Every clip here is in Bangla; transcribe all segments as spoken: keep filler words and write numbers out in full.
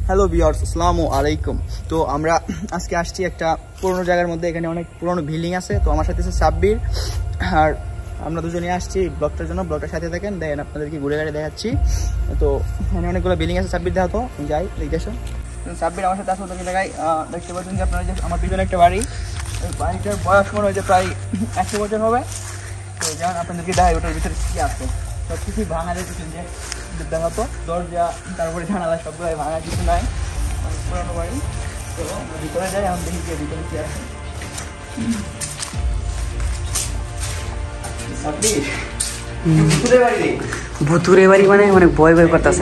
হ্যালো ভিউয়ার্স, আসসালামু আলাইকুম। তো আমরা আজকে আসছি একটা পুরনো জায়গার মধ্যে। এখানে অনেক পুরনো বিল্ডিং আছে। তো আমার সাথে আছে সাব্বির, আর আমরা দুজনে আসছি ব্লগটার জন্য। ব্লগটার সাথে থাকেন, দেখেন আপনাদেরকে ঘুরে ঘুরে দেখাচ্ছি। তো এখানে অনেকগুলো বিল্ডিং আছে। সাব্বির দেখা তো যাই দেখে। সাব্বির আমার সাথে আসো। তো জায়গায় দেখতে পাচ্ছেন যে আপনারা যে আমার পিছনে একটা বাড়ি, ওই বাড়িটার বয়স মনে হয় যে প্রায় একশো বছর হবে। তো যেমন আপনাদেরকে দেখাই ওটার ভিতরে কী আছে। সব কিছুই ভাঙা দেখেছেন যে দেখাতো, দরজা তারপরে জানালা সবগুলো ভাঙা, কিছু নাই, পুরানো বাড়ি। তো ভিতরে যাই, আমি দেখি যে ভিতরে কি আছে। ভুতুরে বাড়ি মানে অনেক ভয় ভয় করতেছে।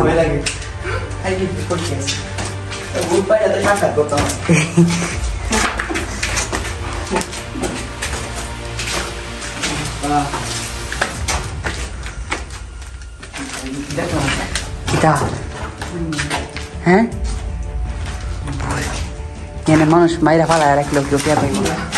হ্যাঁ, এখানে মানুষ মাইরা ফালায় রাখলো কেউ পেয়ে পাইব।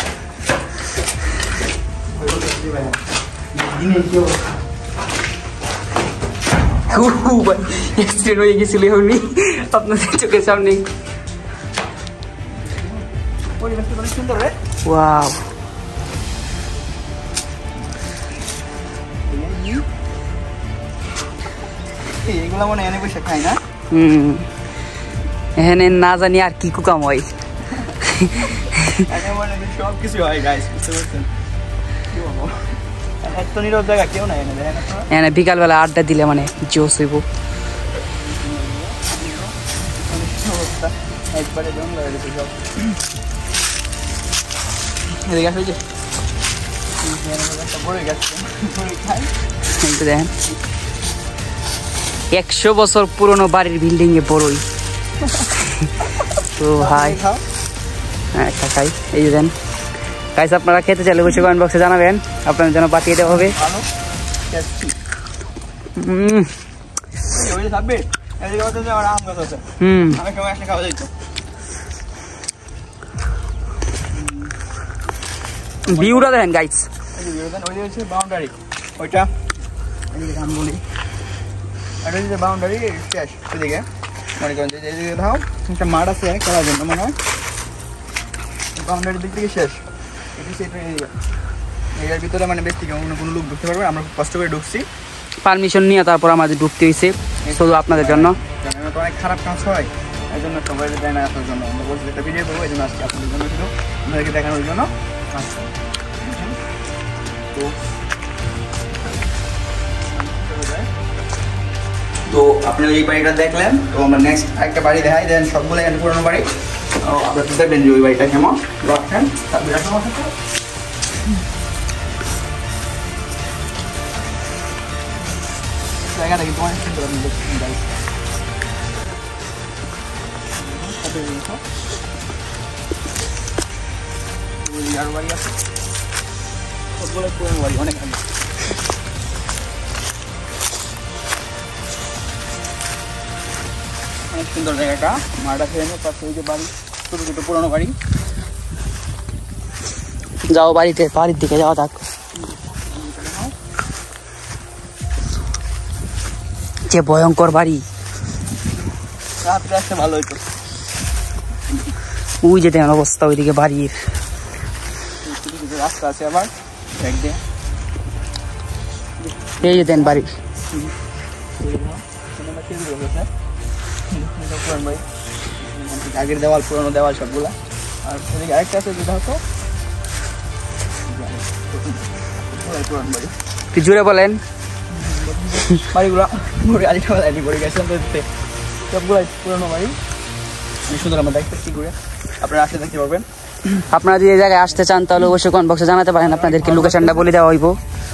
অ্যাক্সিডেন্ট হয়ে গেছিল এমনি আপনাদের চোখের সামনে। ওয়াও, এগুলো মনে এনে বসে খাই না। হুম, এখানে না জানি আর কি কুকাম হয়। সব কিছু হয় গাইস, বুঝতে পারছেন? কি বলবো, এত নীরব জায়গা কেউ নাই এনে। দেখেন এখানে বিকালবেলা আড্ডা দিলে মানে জোশ হইব। একবারে জঙ্গল হয়ে গেছে সব। এদিকে আসো, যে বড়ই গাছ খাই। দেখেন একশো বছর পুরনো বাড়ির বিল্ডিং এ বড়ই। তো ভাই একটা খাই। এই যে দেন গাইস, আপনারা খেতে চাইলে অবশ্যই কমেন্ট বক্সে জানাবেন, আপনাদের জন্য পাঠিয়ে দেওয়া হবে। হুম, ভিউটা দেখেন গাইস। বাউন্ডারি ওইটা আমি বলি, বাউন্ডারি শেষ। ওইদিকে মনে করেন যে এদিকে ধাও একটা মাঠ আছে খেলার জন্য, মনে হয় বাউন্ডারির দিক থেকে শেষ। এর ভিতরে মানে বেশ থেকে অন্য কোনো লোক ঢুকতে পারবে। আমরা কষ্ট করে ঢুকছি, পারমিশন নিয়ে, তারপর আমাদের ঢুকতে হয়েছে শুধু আপনাদের জন্য। অনেক খারাপ কাজ হয়, এই জন্য সবাই দেয় না আসার জন্য। আমরা বলছি একটা ভিডিও করবো, এই জন্য আজকে আপনাদের জন্য ছিল, আপনাদেরকে দেখানোর জন্য। তো আপনারা এই বাড়িটা দেখলেন। তো আমরা নেক্সট একটা বাড়ি দেখাই দেন, সবগুলো এখানে পুরোনো বাড়ি। আপনারা দেখবেন যে ওই বাড়িটা কেমন রাখেন। জায়গাটা কিন্তু অনেক সুন্দর। আপনি দেখছেন গাইস, আরো বাড়ি আছে, সবগুলো পুরোনো বাড়ি, অনেক আগে। অনেক সুন্দর জায়গাটা, মাঠটা খেয়ে নেই, পাশে ওই যে বাড়ি, ছোটো ছোটো পুরোনো বাড়ি। যাও বাড়িতে, বাড়ির দিকে যাওয়া যাক। যে ভয়ঙ্কর বাড়ি, রাত্রে আসতে ভালো হইতো। ওই যে দেখেন অবস্থা ওইদিকে বাড়ির। রাস্তা আছে আবার ব্যাগ দিয়ে। এই যে দেন বাড়ি, আগের দেওয়াল, পুরোনো দেওয়াল সবগুলা। আর ওদিকে আরেকটা আছে, যেটা হতো পুরোনো বাড়ি। কি জোরে বলেন বাড়িগুলা আরেকটা পড়ে গেছিলাম, তো সবগুলাই পুরোনো বাড়ি। অনেক সুন্দর, আমরা দেখতেছি ঘুরে, আপনারা আসলে দেখতে পারবেন। আপনারা যদি এই জায়গায় আসতে চান তাহলে অবশ্যই কমেন্ট বক্সে জানাতে পারেন, আপনাদেরকে লোকেশনটা বলে দেওয়া হইব।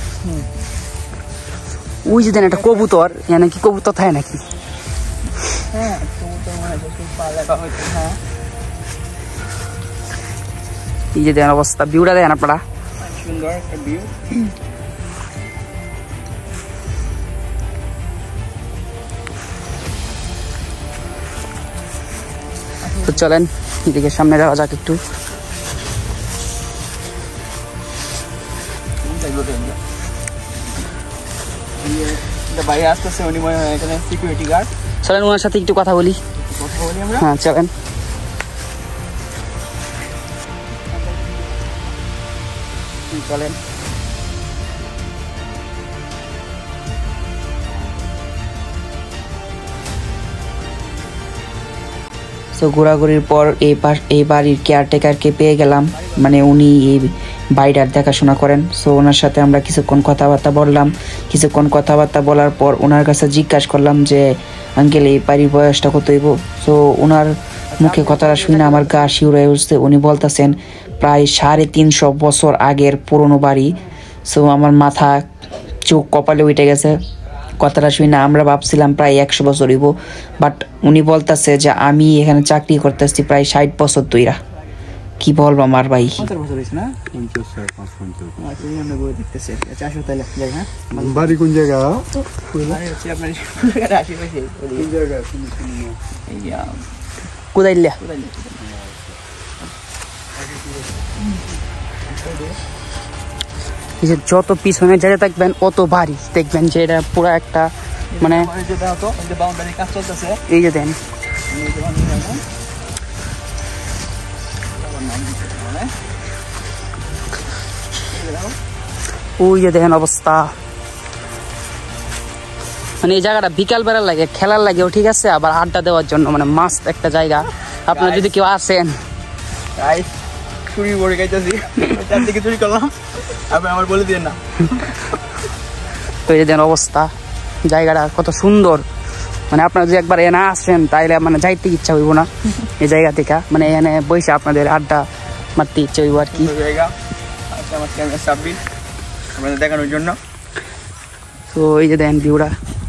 ওই যে দেন একটা কবুতর, এখানে কি কবুতর থাকে নাকি? হ্যাঁ, কবুতর মনে হয় পা দেখা হইতো। হ্যাঁ, এই যে দেখেন অবস্থা, ভিউটা দেখেন আপনারা। সুন্দর একটা ভিউ। তো চলেন এদিকে সামনে যাওয়া যাক একটু। বাইরে আসতেছে উনি, এখানে সিকিউরিটি গার্ড। চলেন ওনার সাথে একটু কথা বলি। হ্যাঁ চলেন। চলেন তো ঘোরাঘুরির পর এই পাশ এই বাড়ির কেয়ারটেকারকে পেয়ে গেলাম, মানে উনি এই বাড়িটার দেখাশোনা করেন। সো ওনার সাথে আমরা কিছুক্ষণ কথাবার্তা বললাম। কিছুক্ষণ কথাবার্তা বলার পর ওনার কাছে জিজ্ঞাসা করলাম যে আঙ্কেল এই বাড়ির বয়সটা কত হইব। সো ওনার মুখে কথাটা শুনে আমার গা শিউরে উঠছে। উনি বলতেছেন প্রায় সাড়ে তিনশো বছর আগের পুরনো বাড়ি। সো আমার মাথা চোখ কপালে উঠে গেছে। কথাটা শুনে আমরা ভাবছিলাম প্রায় একশো বছর হইব, বাট উনি বলতেছে যে আমি এখানে চাকরি করতেছি প্রায় ষাট বছর ধইরা। কি বলবো আমার ভাই, বাড়ি কোন জায়গা? কোদাইল্লা যত পিছনে যেতে থাকবেন অত বাড়ি দেখবেন যে এটা পুরো একটা মানে এই যে দেন ওই যে দেখেন অবস্থা। মানে এই জায়গাটা বিকাল বেলা লাগে, খেলার লাগেও ঠিক আছে, আবার আড্ডা দেওয়ার জন্য মানে মাস্ট একটা জায়গা। আপনারা যদি কেউ আসেন চুরি করে গাইতেছি চারদিকে চুরি করলাম, আপনি আমার বলে দিয়ে না। তো এই যে অবস্থা, জায়গাটা কত সুন্দর। মানে আপনারা যদি একবার এনে আসেন তাইলে মানে যাইতে ইচ্ছা হইব না এই জায়গা থেকে। মানে এখানে বসে আপনাদের আড্ডা মারতে ইচ্ছা হইব আর কি। জায়গা আছে আমার ক্যামেরা সাব্বির আপনাদের দেখানোর জন্য। তো এই যে দেন ভিউটা,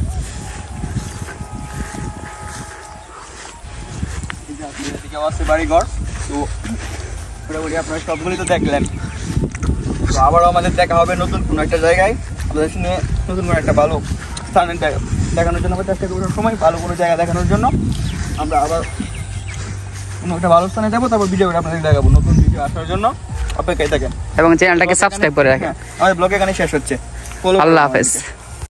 আছে বাড়িঘর। তো মোটামুটি আপনারা সবগুলি তো দেখলেন। তো আবারও আমাদের দেখা হবে নতুন কোনো একটা জায়গায়, আপনাদের শুনে নতুন কোনো একটা ভালো স্থান দেখানোর জন্য আমরা চেষ্টা করবো সময়, ভালো কোনো জায়গা দেখানোর জন্য। আমরা আবার কোনো একটা ভালো স্থানে যাবো, তারপর ভিডিও করে আপনাদের দেখাবো। নতুন ভিডিও আসার জন্য অপেক্ষায় থাকেন এবং চ্যানেলটাকে সাবস্ক্রাইব করে রাখেন। আমাদের ব্লগ এখানে শেষ হচ্ছে। আল্লাহ হাফেজ।